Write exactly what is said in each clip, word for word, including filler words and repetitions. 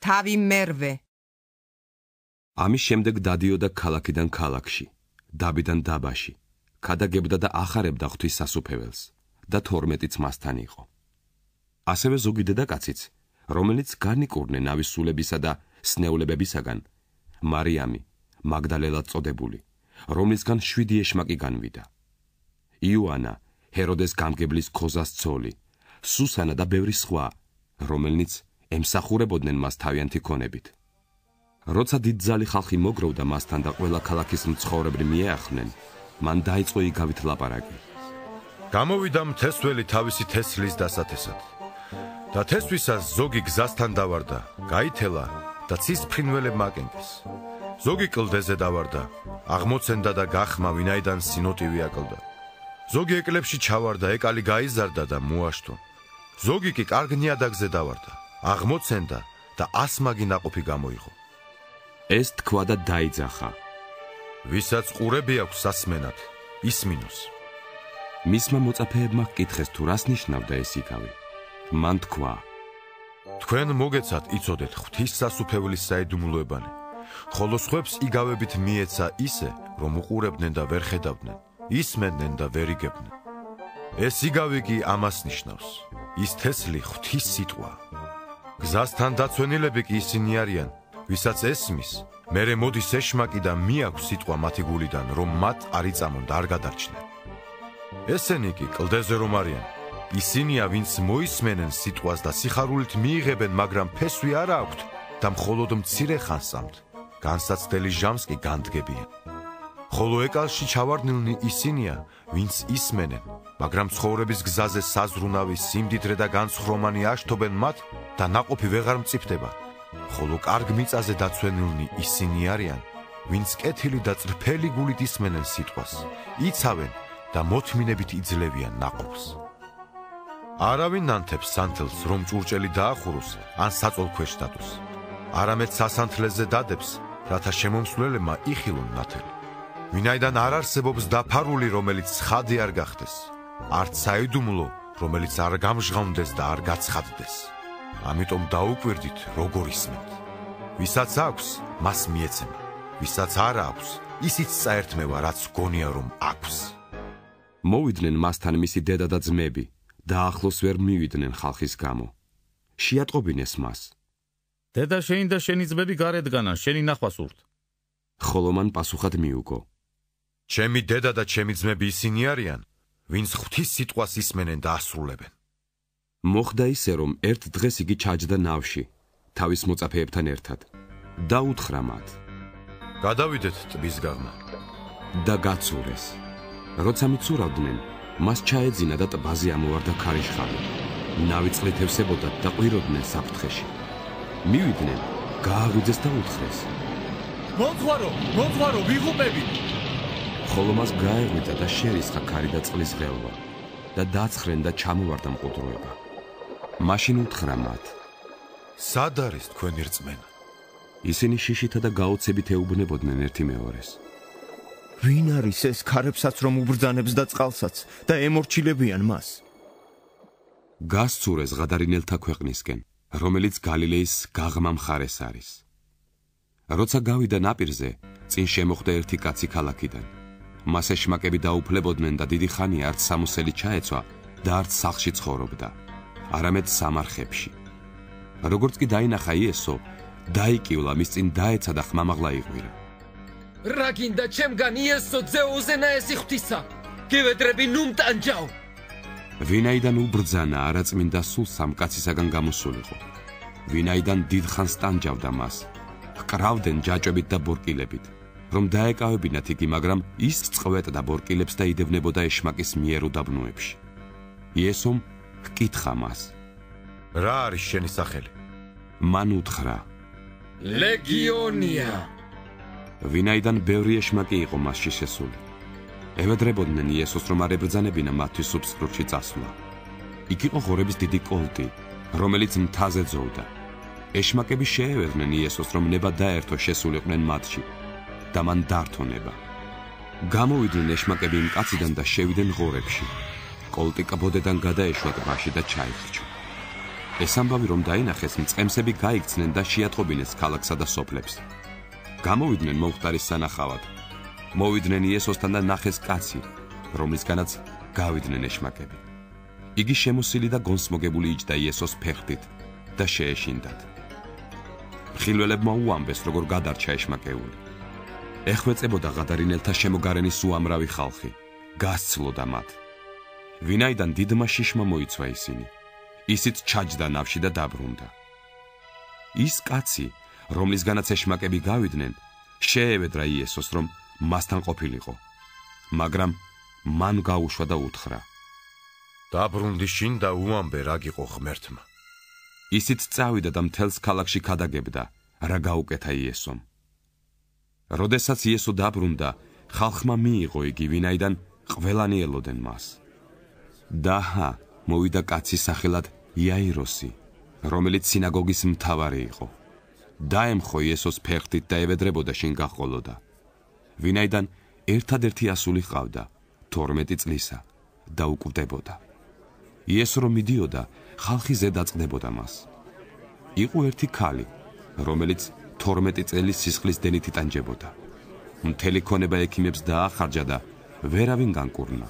თავი მერვე. ამის შემდეგ დადიოდა ქალაქიდან ქალაქში, დაბიდან დაბაში, ქადაგებდა და ახარებდა ღვთის სასუფეველს და თორმეტიც მასთან იყო. ასევე ზოგი დედაკაციც, რომელიც განიკურნე ნავის სულებისა და სნეულებებისაგან, მარიამი, მაგდალელად წოდებული, რომლისგან შვიდი ეშმაკი განვიდა. იოანა, ჰეროდეს გამგებლის ქოზას ცოლი, სუსანა და ბევრი სხვა, რომელნიც ემსახურებოდნენ მას თავიანთი ქონებით. როცა დიდძალი ხალხი მოგროვდა მასთან და ყველა ქალაქის მცხოვრებლები მიეახნენ, მან დაიწყო იგავით ლაპარაკი. გამოვიდა მთესველი თავისი თესლის დასათესად. და თესვისას ზოგი გზასთან დავარდა, გაითელა და ცის ფრინველებმა აკენკეს. ზოგი კლდეზე დავარდა, აღმოცენდა და გახმა, ვინაიდან სინოტივი აკლდა. ზოგი ეკლებში ჩავარდა, ეკალი გაიზარდა და მოაშთო. ზოგი კი კარგ ნიადაგზე დავარდა, აღმოცენდა და ასმაგი ნაყოფი გამოიღო. ეს თქვა და დაიძახა. ვისაც ყურები აქვს სასმენად, ისმინოს. მისმა მოწაფეებმა ჰკითხეს თუ რას ნიშნავდა ეს იგავი. მან თქვა: თქვენ მოგეცათ იცოდეთ ღვთის სასუფეველის საიდუმლოებანი, ხოლო სხვებს იგავებით მიეცა ისე, რომ უყურებდნენ და ვერ ხედავდნენ, ისმენდნენ და ვერ იგებდნენ. ეს იგავი კი ამას ნიშნავს, ის თესლი ღვთის სიტყვა. გზასთან დაცვენილები კი ისინი არიან, ვისაც ესმის, მერე მოდის ეშმაკი და მიაქვს სიტყვა მათი გულიდან, რომ მათ არ იწამონ და არ გადარჩნენ. ესენი კი კლდეზე რომ არიან, ისინია, ვინც მოისმენენ სიტყვას და სიხარულით მიიღებენ, მაგრამ ფესვი არ აქვთ და მხოლოდ მცირე ხანს ამთ, განსაცდელი ჟამს კი განდგებიან. ხოლო ეკალში ჩავარდნილნი ისინია, ვინც ისმენენ, მაგრამ ცხოვრების გზაზე საზრუნავი, სიმდიდრე და განცხრომანი აშთობენ მათ და ნაყოფი ვეღარ მწიფდება. ხოლო კარგ მიწაზე დაცვენილნი ისინი არიან, ვინც კეთილი და წრფელი გულით ისმენენ სიტყვას, იცავენ და მოთმინებით იძლევიან ნაყოფს. არავინ ნანთებს სანთელს, რომ ჭურჭელი დაახუროს ან საწოლქვეშ დადოს. არამედ სასანთლეზე დადებს, რათა შემომსვლელებმა იხილონ ნათელი. ვინაიდან არ არსებობს დაფარული, რომელიც ცხადი არ გახდეს, არც საიდუმლო, რომელიც არ გამჟღავნდეს და არ გაცხადდეს. ამიტომ დაუკვირდით, როგორ ისმენთ. ვისაც აქვს, მას მიეცემა, ვისაც არ აქვს, ისიც წაერთმევა, რაც გონია რომ აქვს. მოვიდნენ მასთან მისი დედა და ძმები და ახლოს ვერ მივიდნენ ხალხის გამო. შეატყობინეს მას. დედა შენი და შენი ძმები გარედგანან, შენი ნახვა სურთ. ხოლო მან პასუხად მიუგო: ჩემი დედა და ჩემი ძმები ისინი არიან, ვინც ღვთის სიტყვას ისმენენ და ასრულებენ. მოხდა ისე, რომ ერთ დღეს იგი ჩაჯდა ნავში, თავის მოწაფეებთან ერთად, და უთხრა მათ: გადავიდეთ ტბის გაღმა. და გაცურეს. როცა მიცურავდნენ, მას ჩაეძინა და ტბაზე ამოვარდა ქარიშხალი. ნავი წყლით ევსებოდა და ყვიროდნენ საფრთხეში. მივიდნენ, გააღვიძეს და უთხრეს: მოძღვარო, მოძღვარო, ვიღუპებით! ხოლო მას გაეღვიძა და შერისხა ქარი და წყლის ღელვა და დაცხრენ და ჩამოვარდა მყუდროება. მაშინ უთხრა მათ: სად არის თქვენი რწმენა? ისინი შიშითა და გაოცებით ეუბნებოდნენ ერთი მეორეს: ვინ არის ეს ქარებსაც რომ უბრძანებს და წყალსაც და ემორჩილებიან მას? გასცურეს ღადარინელთა ქვეყნისკენ, რომელიც გალილეის გაღმა მხარეს არის. როცა გავიდა ნაპირზე, წინ შემოხვდა ერთი კაცი ქალაქიდან. მას ეშმაკები დაუფლებოდნენ და დიდი ხანია არც სამოსელი ჩაეცვა და არც სახლში ცხოვრობდა, არამედ სამარხებში. როგორც კი დაინახა იესო, დაიკივლა, მის წინ დაეცა და ხმამაღლა იღვირა. რა გინდა ჩემგან იესო ძეუზენა ესი ღვთისა, გევედრები ნუ მტანჯავ. ვინაიდან უბრძანა არაწმინდა სულ სამ კაცისაგან გამოსულიყო. ვინაიდან დიდხანს ტანჯავდა მას, ჰკრავდნენ ჯაჭვებით და ბორკილებით, რომ დაეკავებინათ იგი, მაგრამ ის წყვეტდა ბორკილებს და იდევნებოდა ეშმაკის მიერ უდაბნოებში. იესომ ჰკითხა მას: რა არის შენი სახელი? მან უთხრა: ლეგიონია. ვინაიდან ბევრი ეშმაკი იყო მასში შესული. ევედრებოდნენ იესოს, რომ არ ებრძანებინა მათთვის სუფსკრუჩი წასვლა. იქ იყო ღორების დიდი კოლტი, რომელიც მთაზე ძოვდა. ეშმაკები შეევედნენ იესოს, რომ ნება დაერთო შესულიყვნენ მათში და მან დართო ნება. გამოვიდნენ ეშმაკები იმ კაციდან და შევიდნენ ღორებში. კოლტი კბოდედან გადაეშვა ტბაში და ჩაიხრჩა. ეს ამბავი რომ დაინახეს, მწყემსები გაიქცნენ და შეატყობინეს ქალაქსა და სოფლებს. გამოვიდნენ მომხდარის სანახავად. მოვიდნენ იესოსთან და ნახეს კაცი, რომლისგანაც გავიდნენ ეშმაკები. იგი შემოსილი და გონსმოგებული იჯდა იესოს ფეხით და შეეშინდათ. მხილველებმა უამბეს, როგორ გადარჩა ეშმაკეული. ეხვეწებოდა ღადარინელთა შემოგარენის უამრავი ხალხი, გასცლოდა მათ. ვინაიდან დიდმა შიშმა მოიცვა ისინი, ისიც ჩაჯდა ნავში და დაბრუნდა. ის კაცი, რომლისგანაც ეშმაკები გავიდნენ, შეევედრა იესოს, რომ მასთან ყოფილიყო, მაგრამ მან გაუშვა და უთხრა: დაბრუნდი შინ და უამბე რა გიყო ღმერთმა. ისიც წავიდა და მთელს ქალაქში ქადაგებდა, რა გაუკეთა იესომ. როდესაც იესო დაბრუნდა, ხალხმა მიიღო იგი, ვინაიდან ყველანი ელოდნენ მას. დაჰა, მოვიდა კაცი სახელად იაიროსი, რომელიც სინაგოგის მთავარი იყო. დაემხო იესოს ფეხით და ევედრებოდა შინ გაჰყოლოდა. ვინაიდან ერთადერთი ასული ჰყავდა, თორმეტი წლისა და უკვდებოდა. იესო რომ მიდიოდა, ხალხი ზედ აწყდებოდა მას. იყო ერთი ქალი, რომელიც თორმეტი წელი სისხლის დენით იტანჯებოდა. მთელი ქონება ექიმებს დაახარჯა და ვერავინ განკურნა.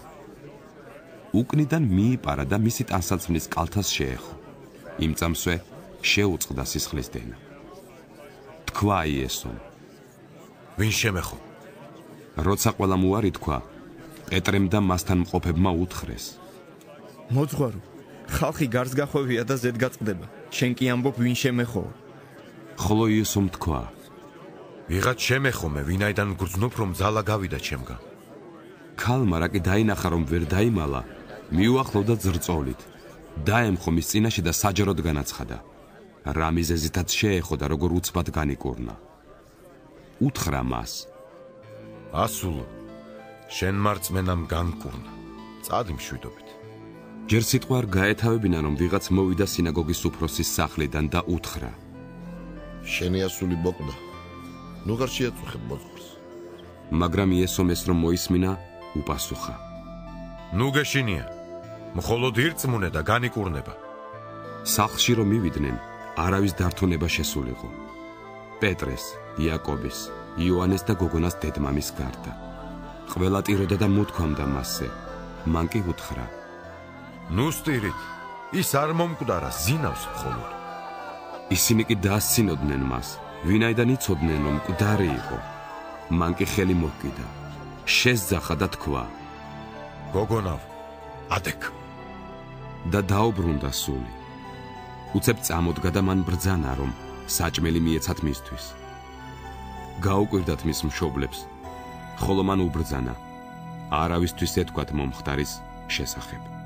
უკნიდან მიიპარა და მისი ტანსაცმლის კალთას შეეხო. იმ წამსვე შეუწყდა სისხლის დენა. თქვა იესომ: ვინ შემეხო? როცა ყველამ უარი თქვა, პეტრემ და მასთან მყოფებმა უთხრეს: მოძღვარო, ხალხი გარს გახვევია და ზედ გაწყდება. შენ კი ამბობ ვინ შემეხო? ხოლო იესომ თქვა: ვიღაც შემეხომე, ვინაიდან გრძნობ რომ ძალა გავიდა ჩემგან. ქალმა რა კი დაინახა რომ ვერ დაიმალა, მიუახლოვდა ძრწოლით, დაემხო მის წინაშე და საჯაროდ განაცხადა. რა მიზეზითაც შეეხო და როგორ უცბად განიკურნა. უთხრა მას: ასულო, შენ მარწმენამ განკურნა. წადი მშვიდობით. ჯერ სიტყვა არ გაეთავებინა, რომ ვიღაც მოვიდა სინაგოგის უფროსის სახლიდან და უთხრა: შენი ასული მოკდა. ნუ ღარ შეაწუხებ მოძღვარს. მაგრამ იესომ ეს რომ მოისმინა, უპასუხა: ნუ გეშინია, მხოლოდ ირწმუნე და განიკურნება. სახლში რომ მივიდნენ, არავის დართონება შესულიყო. პეტრეს, იაკობის, იოანეს და გოგონას დედმამის გარდა. ყველა ტიროდა და მოთქვამდა მასზე. მან კი უთხრა: ნუ სტირით, ის არ მომკვდარა, ზინავს მხოლოდ. ისინი კი დაასცინოდნენ მას, ვინაიდან იცოდნენ, რომ მკვდარი იყო. მან კი ხელი მოჰკიდა, შესძახა და თქვა: გოგონავ, ადეკ. და დაუბრუნდა სული. უცებ წამოდგა და მან ბრძანა, რომ საჭმელი მიეცათ მისთვის. გაუკვირდათ მის მშობლებს, ხოლო მან უბრძანა, არავისთვის ეთქვათ მომხდარის შესახებ.